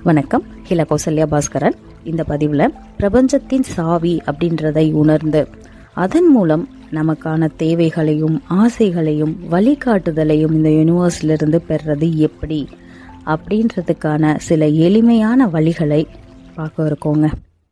வணக்கம், Hr.Kousalya Baskaran. இந்த பதிவில் பிரபஞ்சத்தின் சாவி அப்படின்றதை உணர்ந்து அதன் மூலம் நமக்கான தேவைகளையும் ஆசைகளையும் வழிகாட்டுதலையும் இந்த யூனிவர்ஸ்லிருந்து பெறுறது எப்படி அப்படின்றதுக்கான சில எளிமையான வழிகளை பார்க்க இருக்கோங்க.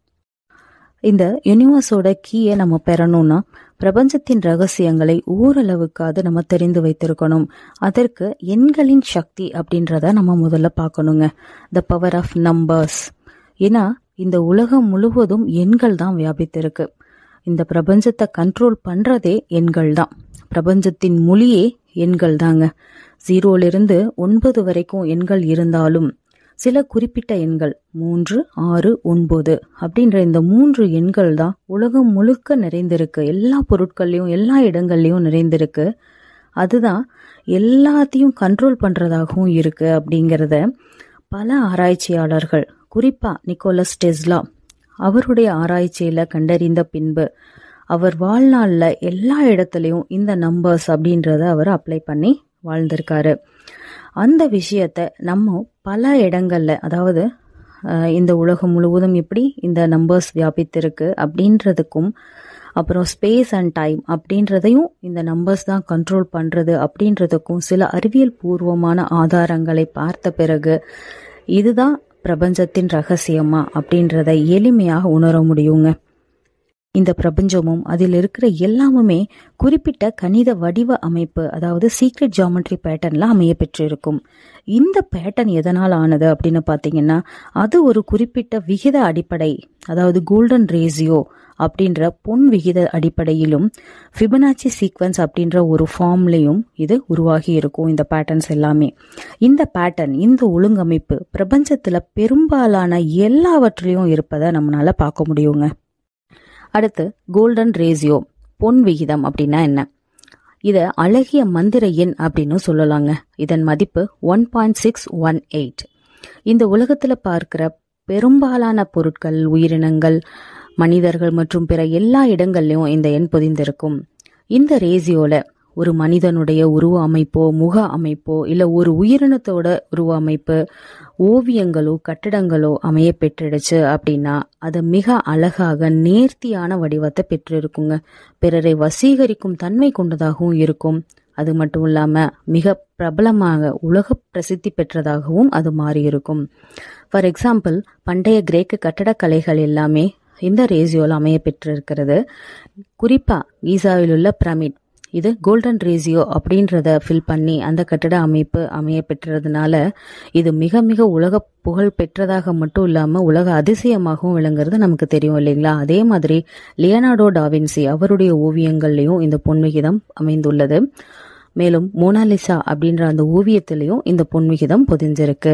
இந்த யூனிவர்ஸோட கீயை நம்ம பெறணும்னா பிரபஞ்சத்தின் ரகசியங்களை ஓரளவுக்காவது நம்ம தெரிந்து வைத்திருக்கணும். அதற்கு எண்களின் சக்தி அப்படின்றத நம்ம முதல்ல பார்க்கணுங்க. The power of numbers. ஏன்னா இந்த உலகம் முழுவதும் எண்கள் தான் வியாபித்திருக்கு. இந்த பிரபஞ்சத்தை கண்ட்ரோல் பண்றதே எண்கள் தான். பிரபஞ்சத்தின் மொழியே எண்கள் தாங்க. 0லிருந்து 9 வரைக்கும் எண்கள் இருந்தாலும் சில குறிப்பிட்ட எண்கள் 3, 6, 9 அப்படின்ற இந்த 3 எண்கள் தான் உலகம் முழுக்க நிறைந்திருக்கு. எல்லா பொருட்கள்லையும் எல்லா இடங்கள்லையும் நிறைந்திருக்கு. அதுதான் எல்லாத்தையும் கண்ட்ரோல் பண்றதாகவும் இருக்கு அப்படிங்கிறத பல ஆராய்ச்சியாளர்கள், குறிப்பா நிக்கோலஸ் டெஸ்லா அவருடைய ஆராய்ச்சியில கண்டறிந்த பின்பு அவர் வாழ்நாள்ல எல்லா இடத்துலையும் இந்த நம்பர்ஸ் அப்படின்றத அவர் அப்ளை பண்ணி வாழ்ந்திருக்காரு. அந்த விஷயத்த நம்ம பல இடங்கள்ல, அதாவது இந்த உலகம் முழுவதும் எப்படி இந்த நம்பர்ஸ் வியாபித்திருக்கு அப்படின்றதுக்கும், அப்புறம் ஸ்பேஸ் அண்ட் டைம் அப்படின்றதையும் இந்த நம்பர்ஸ் தான் கண்ட்ரோல் பண்றது அப்படின்றதுக்கும் சில அறிவியல் பூர்வமான ஆதாரங்களை பார்த்த பிறகு இதுதான் பிரபஞ்சத்தின் ரகசியமா அப்படின்றத எளிமையாக உணர முடியுங்க. இந்த பிரபஞ்சமும் அதில் இருக்கிற எல்லாமுமே குறிப்பிட்ட கணித வடிவ அமைப்பு, அதாவது சீக்ரெட் ஜியாமெட்ரி பேட்டர்ன்ல அமைய பெற்றிருக்கும். இந்த பேட்டர்ன் எதனால் ஆனது அப்படின்னு பாத்தீங்கன்னா, அது ஒரு குறிப்பிட்ட விகித அடிப்படை, அதாவது கோல்டன் ரேசியோ அப்படின்ற பொன் விகித அடிப்படையிலும் ஃபிபனாச்சி சீக்வன்ஸ் அப்படின்ற ஒரு ஃபார்ம்லையும் இது உருவாகி இருக்கும். இந்த பேட்டர்ன்ஸ் எல்லாமே, இந்த பேட்டர்ன், இந்த ஒழுங்கமைப்பு பிரபஞ்சத்துல பெரும்பாலான எல்லாவற்றிலையும் இருப்பதை நம்மளால பார்க்க முடியுங்க. அடுத்து கோல்டன் ரேசியோ, பொன் விகிதம் அப்படின்னா என்ன? இத அழகிய மந்திர எண் அப்படின்னு சொல்லலாங்க. இதன் மதிப்பு 1.618. இந்த உலகத்துல பார்க்கிற பெரும்பாலான பொருட்கள், உயிரினங்கள், மனிதர்கள் மற்றும் பிற எல்லா இடங்கள்லயும் இந்த எண் பொதிந்திருக்கும். இந்த ரேசியோல ஒரு மனிதனுடைய உருவ அமைப்போ, முக அமைப்போ, இல்ல ஒரு உயிரினத்தோட உருவ அமைப்பு, ஓவியங்களோ கட்டிடங்களோ அமைய பெற்றிடுச்சு அப்படின்னா அது மிக அழகாக நேர்த்தியான வடிவத்தை பெற்றிருக்குங்க. பிறரை வசீகரிக்கும் தன்மை கொண்டதாகவும் இருக்கும். அது மட்டும் இல்லாம மிக பிரபலமாக உலக பிரசித்தி பெற்றதாகவும் அது மாறி இருக்கும். ஃபார் எக்ஸாம்பிள், பண்டைய கிரேக்க கட்டடக்கலைகள் எல்லாமே இந்த ரேசியோல அமைய பெற்றிருக்கிறது. குறிப்பா கீசாவில் உள்ள பிரமிட், இது கோல்டன் ரேசியோ அப்படின்றத ஃபில் பண்ணி அந்த கட்டிட அமைப்பு அமைய பெற்றதுனால இது மிக மிக உலக புகழ் பெற்றதாக மட்டும் இல்லாம உலக அதிசயமாகவும் விளங்குறது நமக்கு தெரியும் இல்லைங்களா? அதே மாதிரி லியோனார்டோ டாவின்சி அவருடைய ஓவியங்கள்லயும் இந்த பொன்விகிதம் அமைந்துள்ளது. மேலும் மோனாலிசா அப்படின்ற அந்த ஓவியத்திலையும் இந்த பொன்விகிதம் பொதிஞ்சிருக்கு.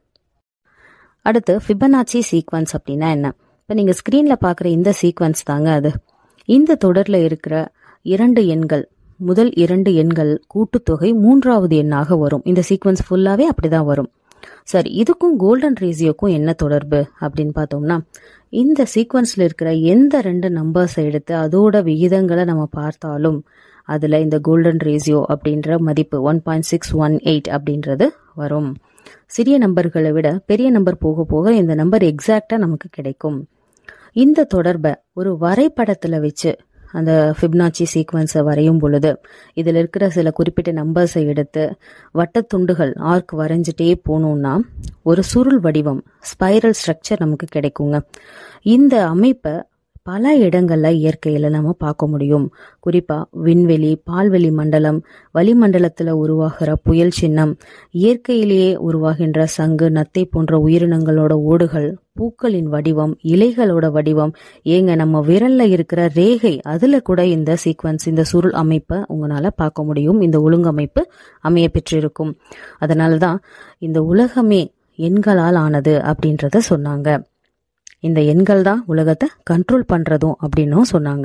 அடுத்து ஃபிபனாச்சி சீக்வன்ஸ் அப்படின்னா என்ன? இப்ப நீங்க ஸ்கிரீன்ல பாக்குற இந்த சீக்வன்ஸ் தாங்க அது. இந்த தொடர்ல இருக்கிற 2 எண்கள், முதல் 2 எண்கள் கூட்டுத்தொகை 3வது எண்ணாக வரும். இந்த சீக்வன்ஸ் ஃபுல்லாவே அப்படிதான் வரும். சரி, இதுக்கும் கோல்டன் ரேசியோக்கும் என்ன தொடர்பு அப்படின்னு பார்த்தோம்னா, இந்த சீக்வன்ஸ்ல இருக்கிற எந்த 2 நம்பர்ஸை எடுத்து அதோட விகிதங்களை நம்ம பார்த்தாலும் அதுல இந்த கோல்டன் ரேசியோ அப்படின்ற மதிப்பு 1.618 அப்படின்றது வரும். சிறிய நம்பர்களை விட பெரிய நம்பர் போக போக இந்த நம்பர் எக்ஸாக்டா நமக்கு கிடைக்கும். இந்த தொடர்பை ஒரு வரைபடத்துல வச்சு அந்த ஃபிபனாச்சி சீக்வன்ஸை வரையும் பொழுது இதுல இருக்கிற சில குறிப்பிட்ட நம்பர்ஸை எடுத்து வட்டத்துண்டுகள் ஆர்க் வரைஞ்சிட்டே போனோம்னா ஒரு சுருள் வடிவம், ஸ்பைரல் ஸ்ட்ரக்சர் நமக்கு கிடைக்குங்க. இந்த அமைப்பை பல இடங்கள்ல இயற்கையில நம்ம பார்க்க முடியும். குறிப்பா விண்வெளி, பால்வெளி மண்டலம், வளிமண்டலத்துல உருவாகிற புயல் சின்னம், இயற்கையிலேயே உருவாகின்ற சங்கு, நத்தை போன்ற உயிரினங்களோட ஓடுகள், பூக்களின் வடிவம், இலைகளோட வடிவம், ஏங்க நம்ம விரல்ல இருக்கிற ரேகை, அதுல கூட இந்த சீக்வன்ஸ், இந்த சுருள் அமைப்பை உங்களால பார்க்க முடியும். இந்த ஒழுங்கமைப்பு அமைய பெற்றிருக்கும். அதனாலதான் இந்த உலகமே எண்களால் ஆனது அப்படின்றத சொன்னாங்க. இந்த எண்கள் தான் உலகத்தை கண்ட்ரோல் பண்றதும் அப்படின்னும் சொன்னாங்க.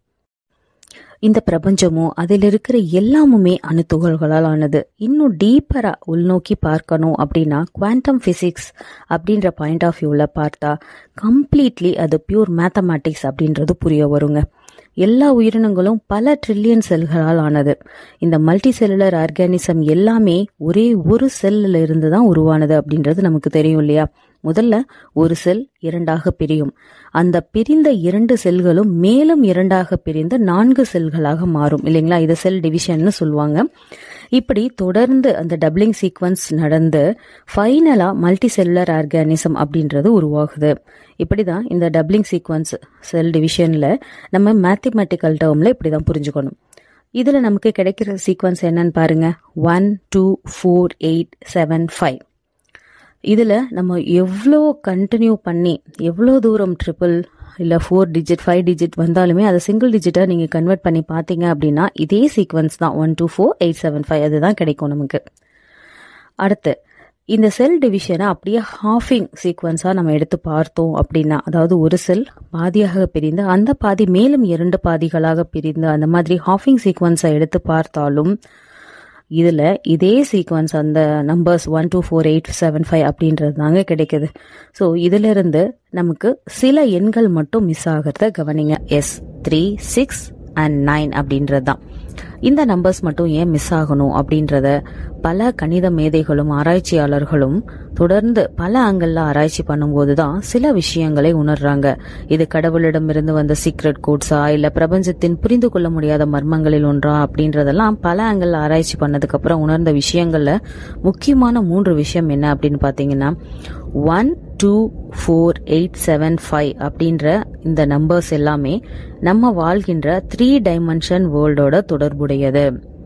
இந்த பிரபஞ்சமும் அதில் இருக்கிற எல்லாமுமே அணுத்துகள்களால் ஆனது. இன்னும் டீப்பரா உள்நோக்கி பார்க்கணும் அப்படின்னா குவாண்டம் பிசிக்ஸ் அப்படின்ற பாயிண்ட் ஆஃப் வியூல பார்த்தா கம்ப்ளீட்லி அது பியூர் மேத்தமேட்டிக்ஸ் அப்படின்றது புரிய வருங்க. எல்லா உயிரினங்களும் பல ட்ரில்லியன் செல்களால் ஆனது. இந்த மல்டி செல்லுலர் ஆர்கானிசம் எல்லாமே ஒரே ஒரு செல்லில் இருந்து தான் உருவானது அப்படின்றது நமக்கு தெரியும் இல்லையா? முதல்ல ஒரு செல் 2ஆக பிரியும். அந்த பிரிந்த 2 செல்களும் மேலும் 2ஆக பிரிந்து 4 செல்களாக மாறும் இல்லைங்களா? இது செல் டிவிஷன் சொல்லுவாங்க. இப்படி தொடர்ந்து அந்த டபுளிங் சீக்வன்ஸ் நடந்து ஃபைனலா மல்டி செல்லுலர் ஆர்கானிசம் அப்படின்றது உருவாகுது. இப்படிதான் இந்த டபுளிங் சீக்வன்ஸ் செல் டிவிஷன்ல நம்ம மேத்தமெட்டிக்கல் டேர்ம்ல இப்படிதான் புரிஞ்சுக்கணும். இதுல நமக்கு கிடைக்கிற சீக்வன்ஸ் என்னன்னு பாருங்க. 1 2 4 8 7 5. இதுல நம்ம எவ்வளோ கண்டினியூ பண்ணி எவ்வளோ தூரம் ட்ரிபிள் இல்ல 4 டிஜிட் 5 டிஜிட் வந்தாலுமே அதை சிங்கிள் டிஜிட்டா நீங்க கன்வெர்ட் பண்ணி பாத்தீங்க அப்படின்னா இதே சீக்வன்ஸ் தான் 1 2 4 8 7 5 அதுதான் கிடைக்கும் நமக்கு. அடுத்து இந்த செல் டிவிஷனை அப்படியே ஹாஃபிங் சீக்வன்ஸா நம்ம எடுத்து பார்த்தோம் அப்படின்னா, அதாவது ஒரு செல் பாதியாக பிரிந்து அந்த பாதி மேலும் 2 பாதிகளாக பிரிந்து அந்த மாதிரி ஹாஃபிங் சீக்வன்ஸை எடுத்து பார்த்தாலும் இதுல இதே சீக்வன்ஸ் அந்த நம்பர்ஸ் 1 2 4 8 7 5 அப்படின்றது தாங்க கிடைக்குது. ஸோ இதுல இருந்து நமக்கு சில எண்கள் மட்டும் மிஸ் ஆகிறத கவனிங்க. எஸ் 3 6 and 9 அப்படின்றது தான். இந்த நம்பர்ஸ் மட்டும் ஏன் மிஸ் ஆகணும் அப்படின்றத பல கணித மேதைகளும் ஆராய்ச்சியாளர்களும் தொடர்ந்து பல ஆங்கிள் ஆராய்ச்சி பண்ணும்போதுதான் சில விஷயங்களை உணர்றாங்க. இது கடவுளிடமிருந்து வந்த சீக்ரெட் கோட்ஸா இல்ல பிரபஞ்சத்தின் புரிந்து கொள்ள முடியாத மர்மங்களில் ஒன்றா அப்படின்றதெல்லாம் பல ஆங்கிள் ஆராய்ச்சி பண்ணதுக்கு அப்புறம் உணர்ந்த விஷயங்கள்ல முக்கியமான 3 விஷயம் என்ன அப்படின்னு பாத்தீங்கன்னா 1 2 4 8 7 5 அப்படின்ற இந்த நம்பர்ஸ் எல்லாமே நம்ம வாழ்கின்ற 3 டைமென்ஷன் வேர்ல்டோட தொடர்புடையது.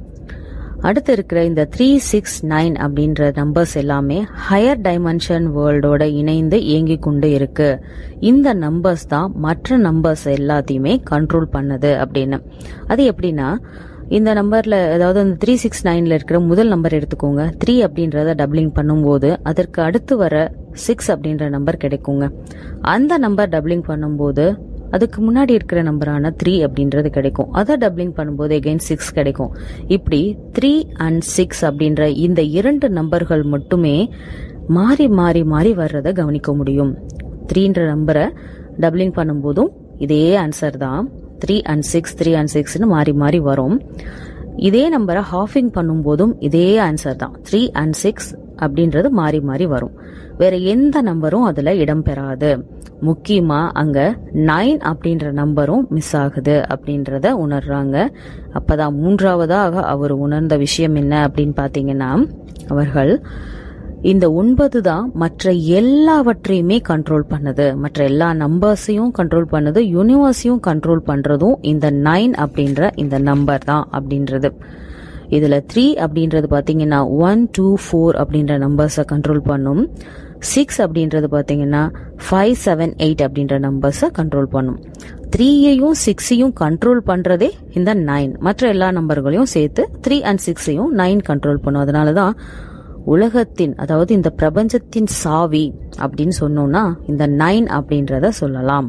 அடுத்து இருக்கிற இந்த 3 6 9 அப்படின்ற நம்பர்ஸ் எல்லாமே ஹையர் டைமென்ஷன் வேர்ல்டோட இணைந்து இயங்கி கொண்டு இருக்கு. இந்த நம்பர்ஸ் தான் மற்ற நம்பர்ஸ் எல்லாத்தையுமே கண்ட்ரோல் பண்ணுது அப்படின்னு. அது எப்படின்னா இந்த நம்பர்ல அதாவது அந்த 369ல இருக்கிற முதல் நம்பர் எடுத்துக்கோங்க. 3 அப்படின்றத டபுளிங் பண்ணும்போது அதற்கு அடுத்து வர 6 அப்படின்ற நம்பர் கிடைக்குங்க. அந்த நம்பர் டபுளிங் பண்ணும்போது அதுக்கு முன்னாடி இருக்கிற நம்பரான 3 அப்படின்றது கிடைக்கும். அதை டபுளிங் பண்ணும்போது அகைன் 6 கிடைக்கும். இப்படி 3 and 6 அப்படின்ற இந்த 2 நம்பர்கள் மட்டுமே மாறி மாறி மாறி வர்றத கவனிக்க முடியும். 3ன்ற நம்பரை டபுளிங் பண்ணும்போதும் இதே ஆன்சர் தான். 3 and 6 3 and 6ன்னு மாறி மாறி வரும். இதே நம்பரை ஹாஃபிங் பண்ணும் போதும் இதே ஆன்சர் தான். 3 and 6 அப்படின்றது மாறி மாறி வரும். வேற எந்த நம்பரும் அதுல இடம் பெறாது. முக்கியமா அங்க 9 அப்படின்ற நம்பரும் மிஸ் ஆகுது அப்படின்றத உணர்றாங்க. அப்பதான் 3வதாக அவர் உணர்ந்த விஷயம் என்ன அப்படின்னு பாத்தீங்கன்னா, அவர்கள் இந்த 9 தான் மற்ற எல்லாவற்றையுமே கண்ட்ரோல் பண்ணுது. மற்ற எல்லா நம்பர்ஸையும் கண்ட்ரோல் பண்ணுது. யூனிவர்ஸையும் கண்ட்ரோல் பண்றதும் இந்த 9 அப்படின்ற இந்த நம்பர் தான் அப்படின்றது. இதுல 3 அப்படின்றது பாத்தீங்கன்னா 1 2 4 அப்படின்ற நம்பர்ஸை கண்ட்ரோல் பண்ணும். 6 அப்படின்றது பாத்தீங்கன்னா 5 7 8 அப்படின்ற நம்பர்ஸை கண்ட்ரோல் பண்ணும். 3யையும் 6யையும் கண்ட்ரோல் பண்றதே இந்த 9. மற்ற எல்லா நம்பர்களையும் சேர்த்து 3 and 6யையும் 9 கண்ட்ரோல் பண்ணும். அதனாலதான் உலகத்தின் அதாவது இந்த பிரபஞ்சத்தின் சாவி அப்படின்னு சொன்னோம்னா இந்த 9 அப்படின்றத சொல்லலாம்.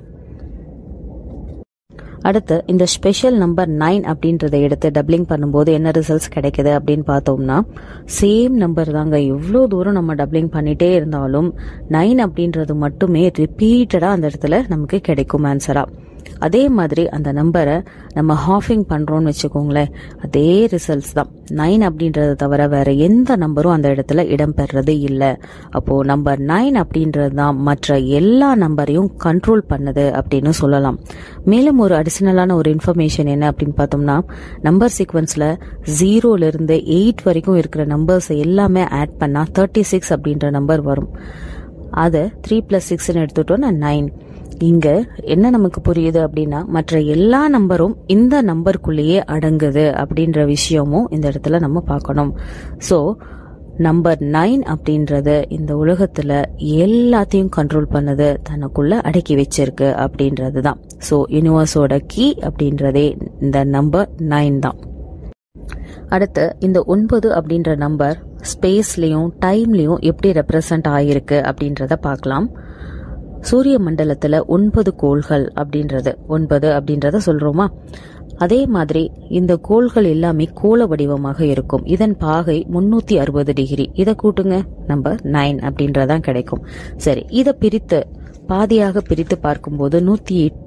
அடுத்து இந்த ஸ்பெஷல் நம்பர் 9 அப்படின்றத எடுத்து டபுளிங் பண்ணும்போது என்ன ரிசல்ட்ஸ் கிடைக்குது அப்படின்னு பார்த்தோம்னா சேம் நம்பர் தாங்க. எவ்வளவு தூரம் நம்ம டபுளிங் பண்ணிட்டே இருந்தாலும் 9 அப்படின்றது மட்டுமே ரிப்பீட்டடா அந்த இடத்துல நமக்கு கிடைக்கும் ஆன்சரா. அதே மாதிரி அந்த நம்பரை நம்ம ஹாஃபிங் பண்றோம்னு வச்சுக்கோங்களேன், அதே ரிசல்ட்ஸ் தான். 9 அப்படின்றத தவிர வேற எந்த நம்பரும் அந்த இடத்துல இடம் பெறது இல்லை. அப்போ நம்பர் 9 அப்படின்றது தான் மற்ற எல்லா நம்பரையும் கண்ட்ரோல் பண்ணுது அப்படின்னு சொல்லலாம். மேலும் ஒரு அடிஷனலான ஒரு இன்ஃபர்மேஷன் என்ன அப்படின்னு பார்த்தோம்னா, நம்பர் சீக்வன்ஸ்ல 0ல இருந்து 8 வரைக்கும் இருக்கிற நம்பர்ஸ் எல்லாமே ஆட் பண்ணா 36 அப்படின்ற நம்பர் வரும். அதை 3 + 6ன்னு எடுத்துட்டோம்னா 9. இங்க என்ன நமக்கு புரியுது அப்படின்னா மற்ற எல்லா நம்பரும் இந்த நம்பருக்குள்ளேயே அடங்குது அப்படின்ற விஷயமும் இந்த இடத்துல நம்ம பார்க்கணும். சோ நம்பர் 9 அப்படின்றது இந்த உலகத்துல எல்லாத்தையும் கண்ட்ரோல் பண்ணது, தனக்குள்ள அடக்கி வச்சிருக்கு அப்படின்றது தான். சோ யூனிவர்ஸோட கீ அப்படின்றதே இந்த நம்பர் 9 தான். அடுத்து இந்த 9 அப்படின்ற நம்பர் ஸ்பேஸ்லயும் டைம்லயும் எப்படி ரெப்ரசன்ட் ஆகிருக்கு அப்படின்றத பார்க்கலாம். சூரிய மண்டலத்துல 9 கோள்கள் அப்படின்றது 9 அப்படின்றத சொல்றோமா, அதே மாதிரி இந்த கோள்கள் எல்லாமே கோள வடிவமாக இருக்கும். இதன் பாகை 360 டிகிரி. இதை கூட்டுங்க, நம்பர் 9 அப்படின்றதான் கிடைக்கும். சரி, இதை பிரித்து பாதியாக பிரித்து பார்க்கும்போது 108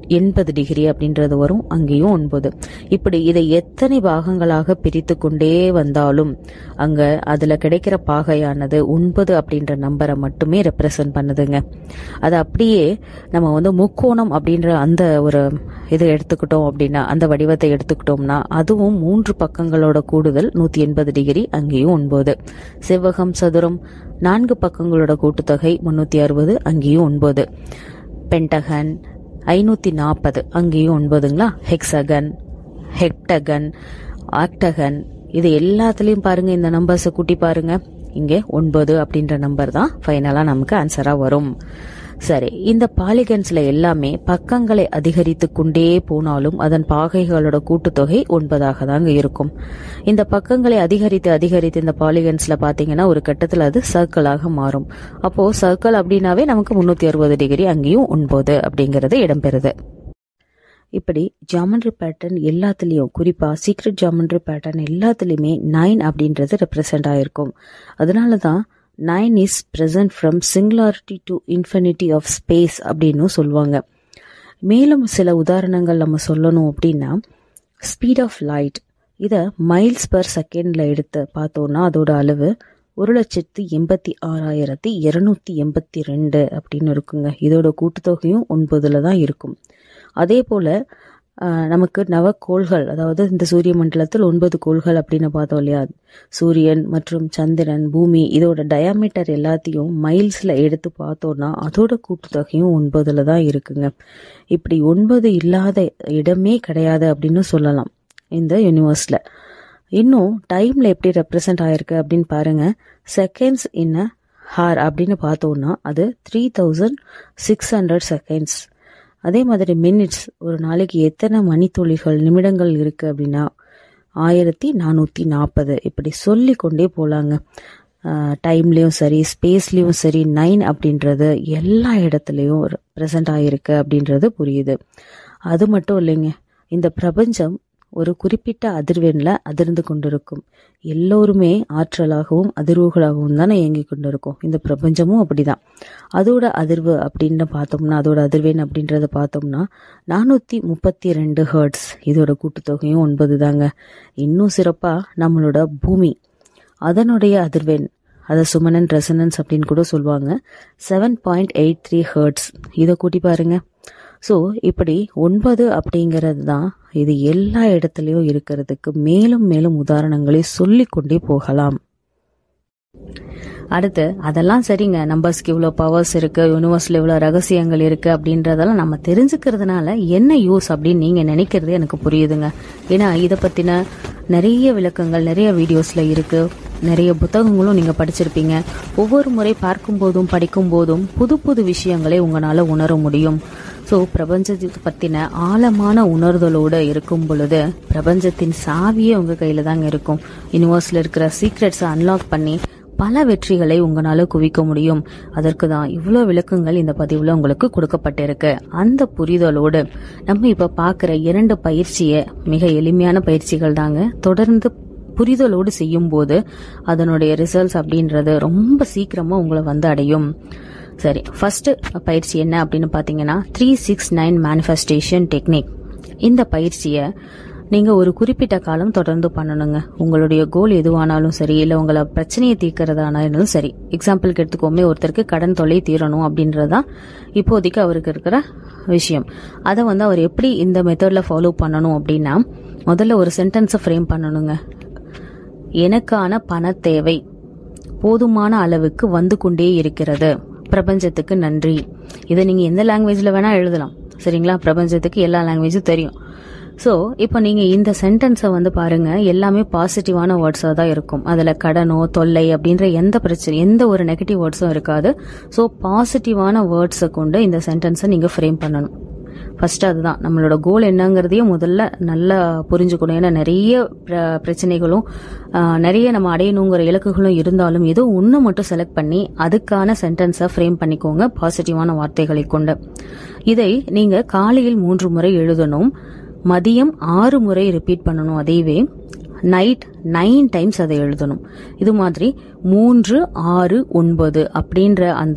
80 டிகிரி அப்படின்றது வரும், அங்கேயும் 9. இப்படி இதை எத்தனை பாகங்களாக பிரித்து கொண்டே வந்தாலும் அங்க அதுல கிடைக்கிற பாகையானது 9 அப்படின்ற நம்பரை மட்டுமே ரெப்ரசன்ட் பண்ணுதுங்க. அது அப்படியே நம்ம முக்கோணம் அப்படின்ற அந்த ஒரு இதை எடுத்துக்கிட்டோம் அப்படின்னா, அந்த வடிவத்தை எடுத்துக்கிட்டோம்னா அதுவும் 3 பக்கங்களோட கூடுதல் 180 டிகிரி, அங்கேயும் 9. செவ்வகம், சதுரம் 4 பக்கங்களோட கூட்டுத்தொகை 360, அங்கேயும் 9. பென்டகன் 540, அங்கேயும் 9ங்களா. ஹெக்ஸகன், ஹெப்டகன், ஆக்டகன், இது எல்லாத்துலயும் பாருங்க இந்த நம்பர்ஸை கூட்டி பாருங்க. இங்கே 9 அப்படின்ற நம்பர் தான் ஃபைனலா நமக்கு ஆன்சரா வரும். சரி, இந்த பாலிகன்ஸ்ல எல்லாமே பக்கங்களை அதிகரித்து கொண்டே போனாலும் அதன் பாகைகளோட கூட்டுத்தொகை 9ஆக தாங்க இருக்கும். இந்த பக்கங்களை அதிகரித்து அதிகரித்து இந்த பாலிகன்ஸ்ல பாத்தீங்கன்னா ஒரு கட்டத்துல அது சர்க்கிளாக மாறும். அப்போ சர்க்கிள் அப்படின்னாவே நமக்கு 360 டிகிரி, அங்கேயும் 9 அப்படிங்கறது இடம்பெறுது. இப்படி ஜாமெண்ட்ரி பேட்டர்ன் எல்லாத்துலயும், குறிப்பா சீக்ரெட் ஜாமெண்ட்ரி பேட்டர்ன் எல்லாத்துலயுமே 9 அப்படின்றது ரெப்ரசென்ட் ஆயிருக்கும். அதனாலதான் 9 is present from singularity to infinity of space அப்படின்னு சொல்லுவாங்க. மேலும் சில உதாரணங்கள் நம்ம சொல்லணும் அப்படின்னா, ஸ்பீட் ஆஃப் லைட் இத மைல்ஸ் பர் செகண்ட்ல எடுத்து பார்த்தோம்னா அதோட அளவு 1,86,282 அப்படின்னு இருக்குங்க. இதோட கூட்டுத்தொகையும் 9ல தான் இருக்கும். அதே போல நமக்கு நவக்கோள்கள், அதாவது இந்த சூரிய மண்டலத்தில் 9 கோள்கள் அப்படின்னு பார்த்தோம் இல்லையா, சூரியன் மற்றும் சந்திரன், பூமி, இதோட டயாமீட்டர் எல்லாத்தையும் மைல்ஸ்ல எடுத்து பார்த்தோம்னா அதோட கூட்டுத்தொகையும் 9ல தான் இருக்குங்க. இப்படி 9 இல்லாத இடமே கிடையாது அப்படின்னு சொல்லலாம் இந்த யூனிவர்ஸ்ல. இன்னும் டைம்ல எப்படி ரெப்ரசன்ட் ஆயிருக்கு அப்படின்னு பாருங்க. செகண்ட்ஸ் இன் அ ஹார் அப்படின்னு பார்த்தோம்னா அது 3600 செகண்ட்ஸ். அதே மாதிரி மினிட்ஸ், ஒரு நாளைக்கு எத்தனை மணித்துளிகள், நிமிடங்கள் இருக்கு அப்படின்னா 1440. இப்படி சொல்லி கொண்டே போலாங்க. டைம்லயும் சரி, ஸ்பேஸ்லயும் சரி 9 அப்படின்றது எல்லா இடத்துலயும் பிரசன்ட் ஆயிருக்கு அப்படின்றது புரியுது. அது மட்டும் இல்லைங்க, இந்த பிரபஞ்சம் ஒரு குறிப்பிட்ட அதிர்வெண்ல அதிர்ந்து கொண்டிருக்கும். எல்லோருமே ஆற்றலாகவும் அதிர்வுகளாகவும் தானே இயங்கி கொண்டிருக்கும். இந்த பிரபஞ்சமும் அப்படிதான். அதோட அதிர்வு அப்படின்னு பார்த்தோம்னா, அதோட அதிர்வெண் அப்படின்றத பார்த்தோம்னா 432 ஹெர்ட்ஸ். இதோட கூட்டுத்தொகையும் 9 தாங்க. இன்னும் சிறப்பா நம்மளோட பூமி, அதனுடைய அதிர்வெண், அதை சுமனன் ரெசனன்ஸ் அப்படின்னு கூட சொல்லுவாங்க, 7.83 ஹெர்ட்ஸ். இதை கூட்டி பாருங்க. ஸோ இப்படி 9 அப்படிங்கிறது தான் இது எல்லா இடத்துலையும் இருக்கிறதுக்கு மேலும் மேலும் உதாரணங்களை சொல்லிக்கொண்டே போகலாம். அடுத்து அதெல்லாம் சரிங்க, நம்பர்ஸ்க்கு இவ்வளோ பவர்ஸ் இருக்கு, யூனிவர்ஸ்ல இவ்வளோ ரகசியங்கள் இருக்கு அப்படின்றதெல்லாம் நம்ம தெரிஞ்சுக்கிறதுனால என்ன யூஸ் அப்படின்னு நீங்க நினைக்கிறது எனக்கு புரியுதுங்க. ஏன்னா இதை பத்தின நிறைய விளக்கங்கள் நிறைய வீடியோஸ்ல இருக்கு, நிறைய புத்தகங்களும் நீங்க படிச்சிருப்பீங்க. ஒவ்வொரு முறை பார்க்கும் போதும் படிக்கும் போதும் புது புது விஷயங்களை உங்களால உணர முடியும். ஸோ பிரபஞ்சத்தை பத்தின ஆழமான உணர்தலோடு இருக்கும் பொழுது பிரபஞ்சத்தின் சாவியே உங்க கையில தாங்க இருக்கும். யூனிவர்ஸ்ல இருக்கிற சீக்ரெட்ஸை அன்லாக் பண்ணி பல வெற்றிகளை உங்களால குவிக்க முடியும். அதற்கு தான் இவ்வளோ விளக்கங்கள் இந்த பதிவுல உங்களுக்கு கொடுக்கப்பட்டிருக்கு. அந்த புரிதலோடு நம்ம இப்ப பாக்குற 2 பயிற்சியை மிக எளிமையான பயிற்சிகள் தாங்க. தொடர்ந்து புரிதலோடு செய்யும் போது அதனுடைய ரிசல்ட்ஸ் அப்படின்றது ரொம்ப சீக்கிரமா உங்களை அடையும். சரி, ஃபர்ஸ்ட் பயிற்சி என்ன அப்படின்னு பாத்தீங்கன்னா 369 மேனிஃபெஸ்டேஷன் டெக்னிக். இந்த பயிற்சியை நீங்க ஒரு குறிப்பிட்ட காலம் தொடர்ந்து பண்ணணுங்க. உங்களுடைய கோல் எதுவானாலும் சரி, இல்ல உங்களை பிரச்சனையை தீர்க்கறதானாலும் சரி. எக்ஸாம்பிளுக்கு எடுத்துக்கோமே, ஒருத்தருக்கு கடன் தொல்லை தீரணும் அப்படின்றதான் இப்போதைக்கு அவருக்கு இருக்கிற விஷயம். அதை அவர் எப்படி இந்த மெத்தட்ல ஃபாலோ பண்ணணும் அப்படின்னா, முதல்ல ஒரு சென்டென்ஸை ஃப்ரேம் பண்ணணுங்க. எனக்கான பண தேவை போதுமான அளவுக்கு வந்து கொண்டே இருக்கிறது, பிரபஞ்சத்துக்கு நன்றி. இதை நீங்க எந்த லாங்குவேஜ்ல வேணா எழுதலாம், சரிங்களா? பிரபஞ்சத்துக்கு எல்லா லாங்குவேஜும் தெரியும். ஸோ இப்போ நீங்க இந்த சென்டென்ஸை பாருங்க, எல்லாமே பாசிட்டிவான வேர்ட்ஸா தான் இருக்கும். அதுல கடனோ தொல்லை அப்படின்ற எந்த பிரச்சனை, எந்த ஒரு நெகட்டிவ் வேர்ட்ஸும் இருக்காது. ஸோ பாசிட்டிவான வேர்ட்ஸை கொண்டு இந்த சென்டென்ஸை நீங்க ஃப்ரேம் பண்ணணும். ஃபர்ஸ்ட் அதுதான் நம்மளோட கோல் என்னங்கிறதையும் முதல்ல நல்லா புரிஞ்சுக்கணும். ஏன்னா நிறைய பிரச்சனைகளும் நிறைய நம்ம அடையணுங்கிற இலக்குகளும் இருந்தாலும் ஏதோ ஒன்று மட்டும் செலக்ட் பண்ணி அதுக்கான சென்டென்ஸை ஃப்ரேம் பண்ணிக்கோங்க பாசிட்டிவான வார்த்தைகளை கொண்டு. இதை நீங்க காலையில் 3 முறை எழுதணும், மதியம் 6 முறை ரிப்பீட் பண்ணணும். அதேவே நைட் 9 டைம்ஸ் அதை எழுதணும். இது மாதிரி 3, 6, 9 அப்படின்ற அந்த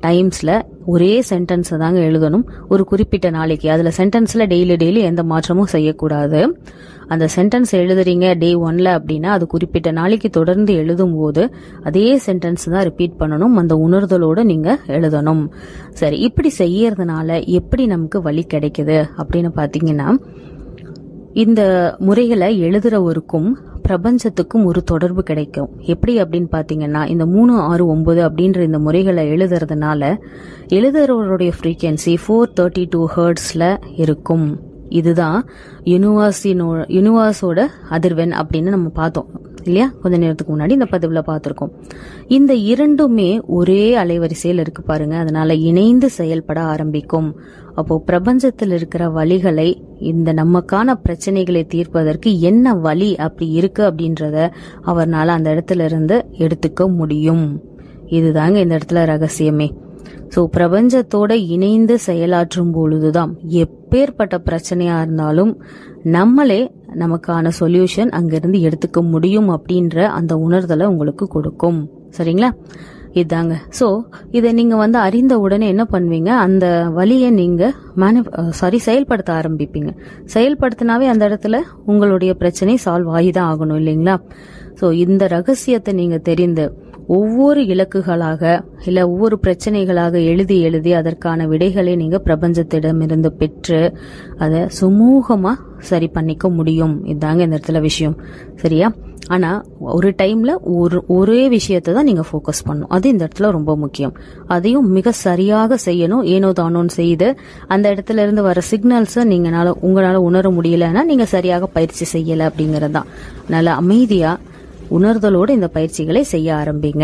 டைம்ஸ்ல ஒரே சென்டென்ஸ் தாங்க எழுதணும் ஒரு குறிப்பிட்ட நாளைக்கு. அதுல சென்டென்ஸ்ல டெய்லி எந்த மாற்றமும் செய்யக்கூடாது. அந்த சென்டென்ஸ் எழுதுறீங்க டே 1ல அப்படின்னா அது குறிப்பிட்ட நாளைக்கு தொடர்ந்து எழுதும் போது அதே சென்டென்ஸ் தான் ரிப்பீட் பண்ணணும். அந்த உணர்தலோட நீங்க எழுதணும். சரி, இப்படி செய்யறதுனால எப்படி நமக்கு வழி கிடைக்குது அப்படின்னு பாத்தீங்கன்னா, இந்த முறைகளை எழுதுறவருக்கும் பிரபஞ்சத்துக்கும் ஒரு தொடர்பு கிடைக்கும். எப்படி அப்படின்னு பாத்தீங்கன்னா, இந்த 3, 6, 9 அப்படின்ற இந்த முறைகளை எழுதுறதுனால எழுதுறவருடைய ஃப்ரீக்வன்சி 432 ஹெர்ட்ஸ்ல இருக்கும். இதுதான் யூனிவர்ஸோட அதிர்வெண் அப்படின்னு நம்ம பார்த்தோம் இல்லையா, கொஞ்ச நேரத்துக்கு முன்னாடி இந்த பதிவுல பார்த்திருக்கோம். இந்த இரண்டுமே ஒரே அலைவரிசையில் இருக்கு பாருங்க. அதனால இணைந்து செயல்பட ஆரம்பிக்கும். அப்போ பிரபஞ்சத்தில் இருக்கிற வழிகளை, இந்த நமக்கான பிரச்சனைகளை தீர்ப்பதற்கு என்ன வழி அப்படி இருக்கு அப்படின்றத அவர்னால அந்த இடத்துல இருந்து எடுத்துக்க முடியும். இதுதாங்க இந்த இடத்துல ரகசியமே. சோ பிரபஞ்சத்தோட இணைந்து செயலாற்றும் பொழுதுதான் எப்பேற்பட்ட பிரச்சனையா இருந்தாலும் நம்மளே நமக்கான சொல்யூஷன் அங்கிருந்து எடுத்துக்க முடியும் அப்படின்ற அந்த உணர்தலை உங்களுக்கு கொடுக்கும். சரிங்களா, இதாங்க. சோ இதை நீங்க அறிந்த உடனே என்ன பண்ணுவீங்க, அந்த வழியை நீங்க செயல்படுத்த ஆரம்பிப்பீங்க. செயல்படுத்தினாவே அந்த இடத்துல உங்களுடைய பிரச்சனை சால்வ் ஆகிதான் ஆகணும் இல்லைங்களா. சோ இந்த ரகசியத்தை நீங்க தெரிந்து ஒவ்வொரு இலக்குகளாக இல்ல ஒவ்வொரு பிரச்சனைகளாக எழுதி அதற்கான விடைகளை நீங்க பிரபஞ்சத்திடமிருந்து பெற்று அதை சுமூகமா சரி பண்ணிக்க முடியும். இதாங்க இந்த இடத்துல விஷயம். சரியா, ஆனா ஒரு டைம்ல ஒரே விஷயத்தை தான் நீங்க போக்கஸ் பண்ணணும். அது இந்த இடத்துல ரொம்ப முக்கியம். அதையும் மிக சரியாக செய்யணும். ஏனோ தானோன்னு செய்து அந்த இடத்துல இருந்து வர சிக்னல்ஸ் உங்களால உணர முடியலன்னா நீங்க சரியாக பயிற்சி செய்யல அப்படிங்கறதுதான். நல்ல அமைதியா உணர்தலோடு இந்த பயிற்சிகளை செய்ய ஆரம்பிங்க.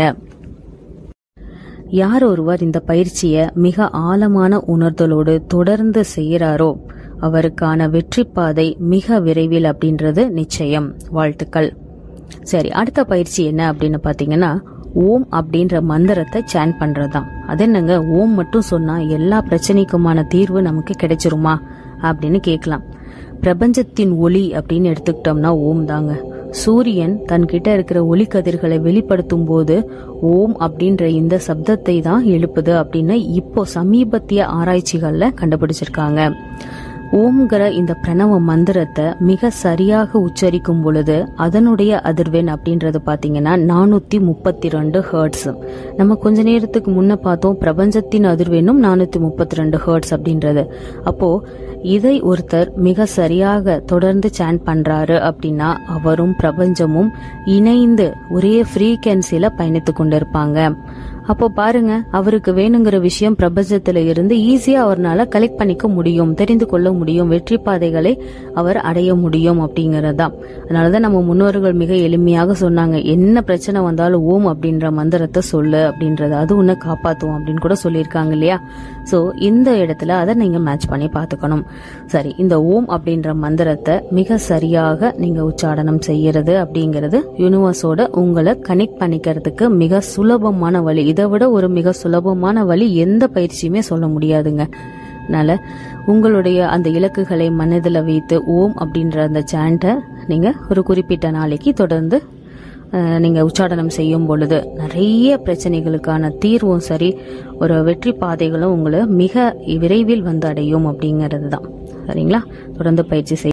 யார் ஒருவர் இந்த பயிற்சியை மிக ஆழமான உணர்தலோடு தொடர்ந்து செய்யறாரோ அவருக்கான வெற்றி பாதை மிக விரைவில் அப்படின்றது நிச்சயம். வாழ்த்துக்கள். சரி, அடுத்த பயிற்சி என்ன அப்படின்னு பாத்தீங்கன்னா, ஓம் அப்படின்ற மந்திரத்தை சாண்ட் பண்றதுதான். அது என்னங்க, ஓம் மட்டும் சொன்னா எல்லா பிரச்சனைக்குமான தீர்வு நமக்கு கிடைச்சிருமா அப்படின்னு கேட்கலாம். பிரபஞ்சத்தின் ஒளி அப்படின்னு எடுத்துக்கிட்டோம்னா ஓம் தாங்க. சூரியன் தன்கிட்ட இருக்கிற ஒளி கதிர்களை வெளிப்படுத்தும் போது ஓம் அப்படின்ற இந்த சப்தத்தை தான் எழுப்புது அப்படின்னு இப்போ சமீபத்திய ஆராய்ச்சிகள்ல கண்டுபிடிச்சிருக்காங்க. ஓம்ங்கிற இந்த பிரணவ மந்திரத்தை மிக சரியாக உச்சரிக்கும் பொழுது அதனுடைய அதிர்வெண் அப்படின்றது பாத்தீங்கன்னா 432 ஹெர்ட்ஸ். நம்ம கொஞ்ச நேரத்துக்கு முன்ன பார்த்தோம் பிரபஞ்சத்தின் அதிர்வெண்ணும் 432 ஹெர்ட்ஸ் அப்படின்றது. அப்போ இதை ஒருத்தர் மிக சரியாக தொடர்ந்து சாண்ட் பண்றாரு அப்படின்னா அவரும் பிரபஞ்சமும் இணைந்து ஒரே ஃப்ரீக்வன்சில பயணித்து கொண்டிருப்பாங்க. அப்போ பாருங்க, அவருக்கு வேணுங்கிற விஷயம் பிரபஞ்சத்துல இருந்து ஈஸியா அவர்னால கலெக்ட் பண்ணிக்க முடியும், தெரிந்து கொள்ள முடியும், வெற்றி பாதைகளை அவர் அடைய முடியும் அப்படிங்கறதா. அதனாலதான் நம்ம முன்னோர்கள் மிக எளிமையாக சொன்னாங்க, என்ன பிரச்சனை வந்தாலும் ஓம் அப்படின்ற மந்திரத்தை சொல்லு அப்படின்றது, அது உன்னை காப்பாத்தும் அப்படின்னு கூட சொல்லியிருக்காங்க இல்லையா. சோ இந்த இடத்துல அதை நீங்க மேட்ச் பண்ணி பாத்துக்கணும். சரி, இந்த ஓம் அப்படின்ற மந்திரத்தை மிக சரியாக நீங்க உச்சாடனம் செய்யறது அப்படிங்கறது யூனிவர்ஸோட உங்களை கனெக்ட் பண்ணிக்கிறதுக்கு மிக சுலபமான வழி. இதை விட ஒரு மிக சுலபமான வழி எந்த பயிற்சியுமே சொல்ல முடியாதுங்க. அதனால உங்களுடைய அந்த இலக்குகளை மனதில் வைத்து ஓம் அப்படின்ற அந்த சாண்டை நீங்க ஒரு குறிப்பிட்ட நாளைக்கு தொடர்ந்து நீங்க உச்சாடனம் செய்யும் பொழுது நிறைய பிரச்சனைகளுக்கான தீர்வும் சரி, ஒரு வெற்றி பாதைகளும் உங்களை மிக விரைவில் அடையும் அப்படிங்கிறது தான். சரிங்களா, தொடர்ந்து பயிற்சி